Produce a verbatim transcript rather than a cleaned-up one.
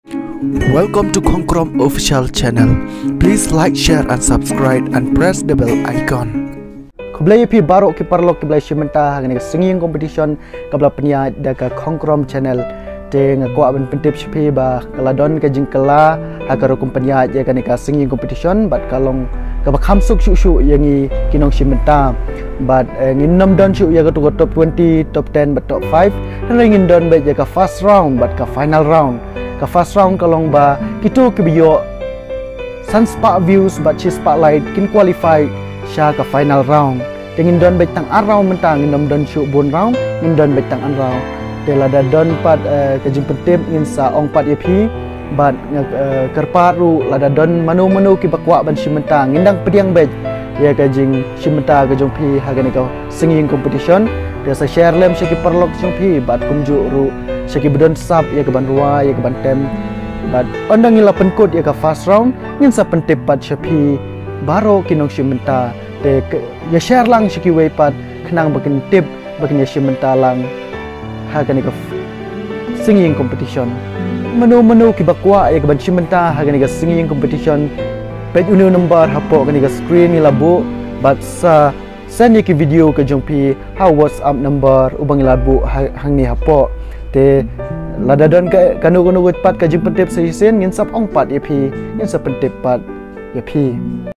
Welcome to Kongkrom Official Channel. Please like, share, and subscribe, and press the bell icon. Kebelah pi baru ki parlok kebelah simenta ngani singing competition kebelah penia daga Kongkrom Channel te ngakwa ben pentip pi ba kaladon ka jingkala hakaro kumpanya je kan ka singing competition bat kalong ka khamsuk shu shu yangi kinong simenta bat nginom don shu ya ka top twenty, top ten, bat top five ringin don ba je ka first round bat ka final round ka first round kalong ba kitu kibiyo Sunspark views bat chi spotlight kin qualify sya ka final round tengin don baik tang arau mentang ngin don syu bon round ngin don baik tang arau tela da don pat ke jing pentip ngin sa ong pat ep bat kerparu lada don manu manu ki bakwa ban simenta ngindang pediang baik ya ke jing simenta ke jong pi hagani ka singing competition dia sa share lem syaki perlok jong pi bat kumju ru syaki bedon sap ya ke ban ruwa ya ke ban tem bat ondang ngila penkut ya ka first round ngin sa pentip pat syapi baro kinong simenta te ya share lang syaki way pat kenang bakin tip bakin ya simenta lang hagani ka singing competition menu-menu ki bakwa ya ban simenta hagani ka singing competition page unu number hapo kani ka screen ni labu bat sa send ki video ke jongpi how WhatsApp number ubang labu hang ni hapo te lada don ka kanu-kanu pat ka jing pentip sa isen ngin sap ong pat ep ngin sa pentip pat ya pi